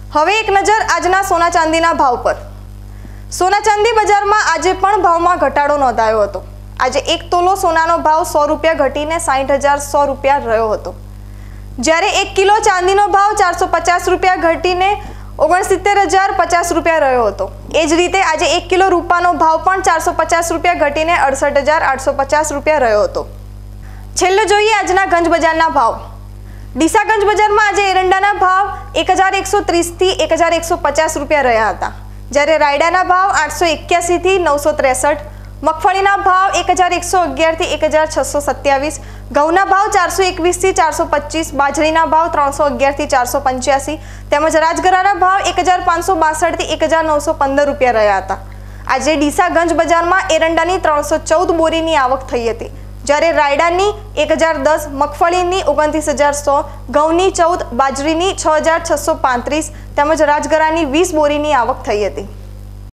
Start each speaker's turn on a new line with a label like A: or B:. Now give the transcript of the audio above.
A: હવે એક નજર આજના સોના ચાંદીના ભાવ પર। સોના ચાંદી બજારમાં આજે પણ ભાવમાં ઘટાડો નોંધાયો હતો। આજે 1 તોલો સોનાનો ભાવ 100 રૂપિયા ઘટીને 60,100 રૂપિયા રહ્યો હતો, જ્યારે 1 કિલો ચાંદીનો ભાવ 450 રૂપિયા ઘટીને 69,050 રૂપિયા રહ્યો હતો। એ જ રીતે આજે 1 કિલો રૂપાનો ભાવ પણ 450 રૂપિયા ઘટીને 68,850 રૂપિયા રહ્યો હતો। છેલ્લે જોઈએ આજના ગંજ બજારના ભાવ। ડીસા ગંજ બજારમાં આજે એરંડાના ભાવ 1,130 થી 1,150 રૂપિયા રહ્યા હતા, જ્યારે રાયડાના ભાવ 881 થી 963, મગફળીના ભાવ 1,111 થી 1,627, ઘઉંના ભાવ 421 થી 425, બાજરીના ભાવ 311 થી 485 તેમજ રાજગરાના ભાવ 1,562 થી 1,915 રૂપિયા રહ્યા હતા। આજે ડીસા ગંજ બજારમાં એરંડાની 314 બોરીની આવક થઈ હતી, જ્યારે રાયડાની 1,010, મગફળીની 29,100, ઘઉંની 14, બાજરીની 6,635 તેમજ રાજગરાની 20 બોરીની આવક થઈ હતી।